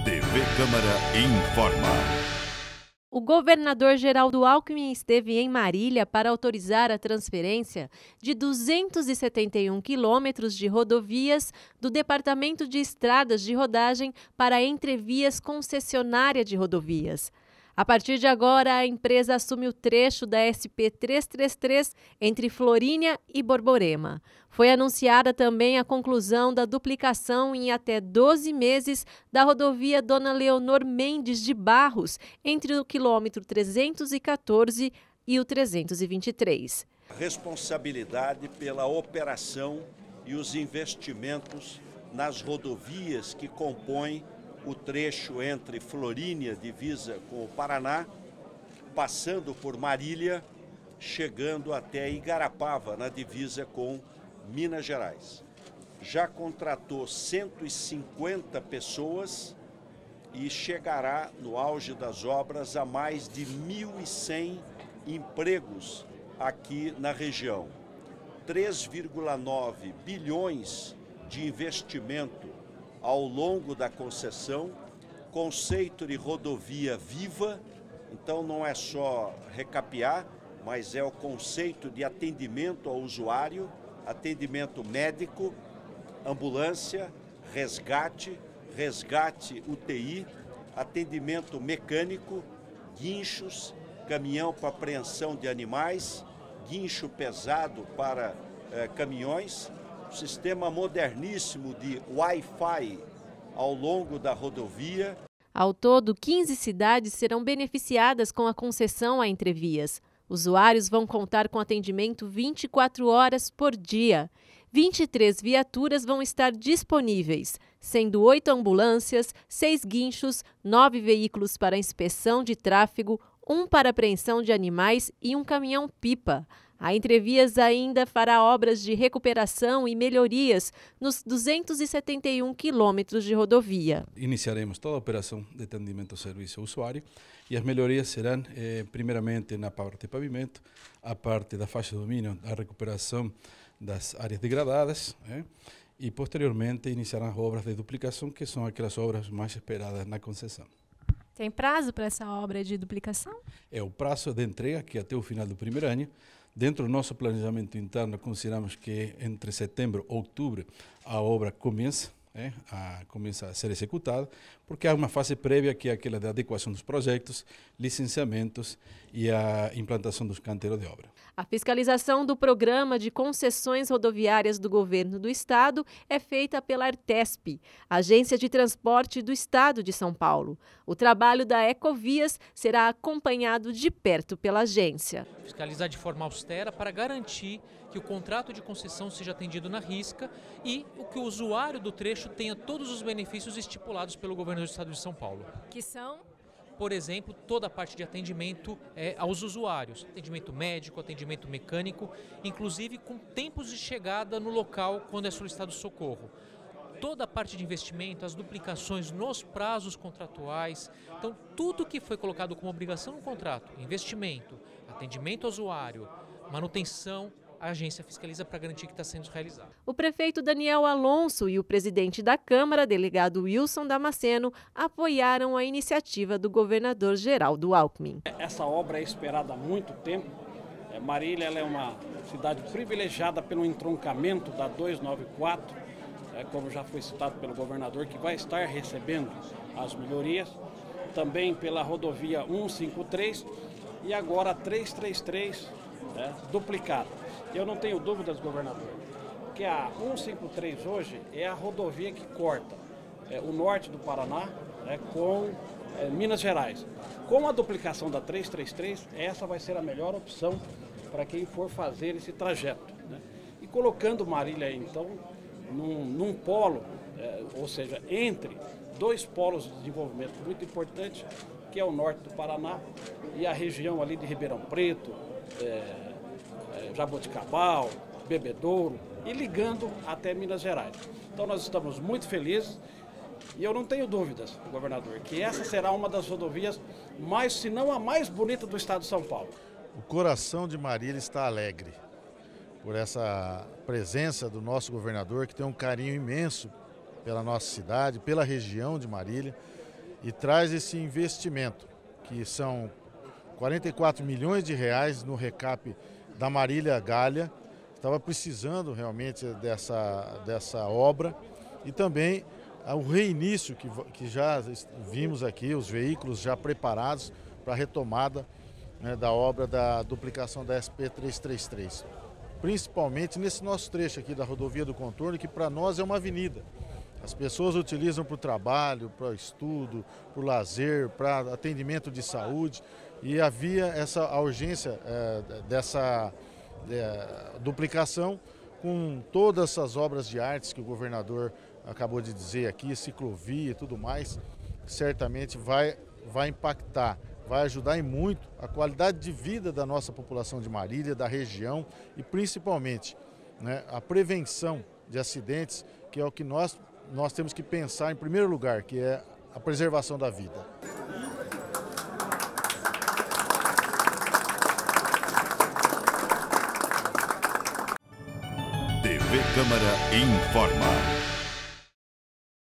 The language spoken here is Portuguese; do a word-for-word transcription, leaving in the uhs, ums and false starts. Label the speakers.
Speaker 1: T V Câmara informa.
Speaker 2: O governador Geraldo Alckmin esteve em Marília para autorizar a transferência de duzentos e setenta e um quilômetros de rodovias do Departamento de Estradas de Rodagem para a Entrevias Concessionária de Rodovias. A partir de agora, a empresa assume o trecho da S P trezentos e trinta e três entre Florínia e Borborema. Foi anunciada também a conclusão da duplicação em até doze meses da rodovia Dona Leonor Mendes de Barros, entre o quilômetro trezentos e quatorze e o trezentos e vinte e três.
Speaker 3: Responsabilidade pela operação e os investimentos nas rodovias que compõem o trecho entre Florínia, divisa com o Paraná, passando por Marília, chegando até Igarapava, na divisa com Minas Gerais. Já contratou cento e cinquenta pessoas e chegará, no auge das obras, a mais de mil e cem empregos aqui na região. três vírgula nove bilhões de investimento ao longo da concessão, conceito de rodovia viva, então não é só recapear, mas é o conceito de atendimento ao usuário, atendimento médico, ambulância, resgate, resgate U T I, atendimento mecânico, guinchos, caminhão para apreensão de animais, guincho pesado para eh, caminhões, sistema moderníssimo de Wi-Fi ao longo da rodovia.
Speaker 2: Ao todo, quinze cidades serão beneficiadas com a concessão a Entrevias. Usuários vão contar com atendimento vinte e quatro horas por dia. vinte e três viaturas vão estar disponíveis, sendo oito ambulâncias, seis guinchos, nove veículos para inspeção de tráfego, um para apreensão de animais e um caminhão-pipa. A Entrevias ainda fará obras de recuperação e melhorias nos duzentos e setenta e um quilômetros de rodovia.
Speaker 4: Iniciaremos toda a operação de atendimento ao serviço ao usuário e as melhorias serão, eh, primeiramente, na parte de pavimento, a parte da faixa de domínio, a recuperação das áreas degradadas, eh, e, posteriormente, iniciarão as obras de duplicação, que são aquelas obras mais esperadas na concessão.
Speaker 5: Tem prazo para essa obra de duplicação?
Speaker 4: É o prazo de entrega, que é até o final do primeiro ano. Dentro do nosso planejamento interno, consideramos que entre setembro e outubro a obra começa, é, a, começa a ser executada, porque há uma fase prévia que é aquela da adequação dos projetos, licenciamentos e a implantação dos canteiros de obra.
Speaker 2: A fiscalização do Programa de Concessões Rodoviárias do Governo do Estado é feita pela Artesp, Agência de Transporte do Estado de São Paulo. O trabalho da Ecovias será acompanhado de perto pela agência.
Speaker 6: Fiscalizar de forma austera para garantir que o contrato de concessão seja atendido na risca e que o usuário do trecho tenha todos os benefícios estipulados pelo Governo do Estado de São Paulo.
Speaker 5: Que são?
Speaker 6: Por exemplo, toda a parte de atendimento é, aos usuários, atendimento médico, atendimento mecânico, inclusive com tempos de chegada no local quando é solicitado socorro. Toda a parte de investimento, as duplicações nos prazos contratuais, então tudo que foi colocado como obrigação no contrato, investimento, atendimento ao usuário, manutenção, a agência fiscaliza para garantir que está sendo realizado.
Speaker 2: O prefeito Daniel Alonso e o presidente da Câmara, delegado Wilson Damasceno, apoiaram a iniciativa do governador Geraldo Alckmin.
Speaker 7: Essa obra é esperada há muito tempo. Marília ela é uma cidade privilegiada pelo entroncamento da duzentos e noventa e quatro, é, como já foi citado pelo governador, que vai estar recebendo as melhorias. Também pela rodovia cento e cinquenta e três e agora a trezentos e trinta e três, é, duplicada. Eu não tenho dúvidas, governador, que a cento e cinquenta e três hoje é a rodovia que corta é, o norte do Paraná é, com é, Minas Gerais. Com a duplicação da trezentos e trinta e três, essa vai ser a melhor opção para quem for fazer esse trajeto, né? E colocando Marília, então, num, num polo, é, ou seja, entre dois polos de desenvolvimento muito importantes, que é o norte do Paraná e a região ali de Ribeirão Preto, é, Jaboticabal, Bebedouro e ligando até Minas Gerais. Então nós estamos muito felizes e eu não tenho dúvidas, governador, que essa será uma das rodovias mais, se não a mais bonita do estado de São Paulo.
Speaker 8: O coração de Marília está alegre por essa presença do nosso governador, que tem um carinho imenso pela nossa cidade, pela região de Marília. e traz esse investimento, que são quarenta e quatro milhões de reais no recap da Marília Galha. Estava precisando realmente dessa, dessa obra e também o reinício que, que já vimos aqui, os veículos já preparados para a retomada, né, da obra da duplicação da S P trezentos e trinta e três. Principalmente nesse nosso trecho aqui da rodovia do contorno, que para nós é uma avenida. As pessoas utilizam para o trabalho, para o estudo, para o lazer, para atendimento de saúde, e havia essa a urgência é, dessa é, duplicação com todas essas obras de artes que o governador acabou de dizer aqui, ciclovia e tudo mais, certamente vai, vai impactar, vai ajudar em muito a qualidade de vida da nossa população de Marília, da região e principalmente, né, a prevenção de acidentes, que é o que nós nós temos que pensar em primeiro lugar, que é a preservação da vida.
Speaker 1: T V Câmara informa.